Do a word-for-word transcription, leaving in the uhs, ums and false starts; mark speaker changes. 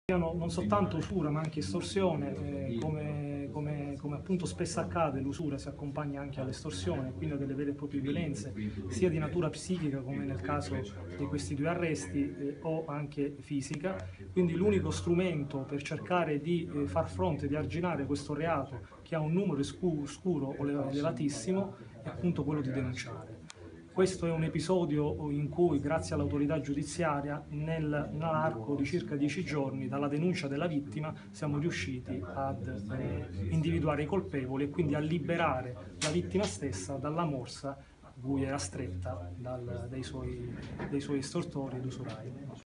Speaker 1: Non soltanto usura ma anche estorsione, eh, come, come, come appunto spesso accade, l'usura si accompagna anche all'estorsione, quindi a delle vere e proprie violenze, sia di natura psichica come nel caso di questi due arresti, eh, o anche fisica. Quindi l'unico strumento per cercare di eh, far fronte, di arginare questo reato che ha un numero scuro o elevatissimo, è appunto quello di denunciare. Questo è un episodio in cui, grazie all'autorità giudiziaria, nel, nell'arco di circa dieci giorni dalla denuncia della vittima siamo riusciti ad eh, individuare i colpevoli e quindi a liberare la vittima stessa dalla morsa a cui era stretta dal, dai, suoi, dai suoi estortori ed usurai.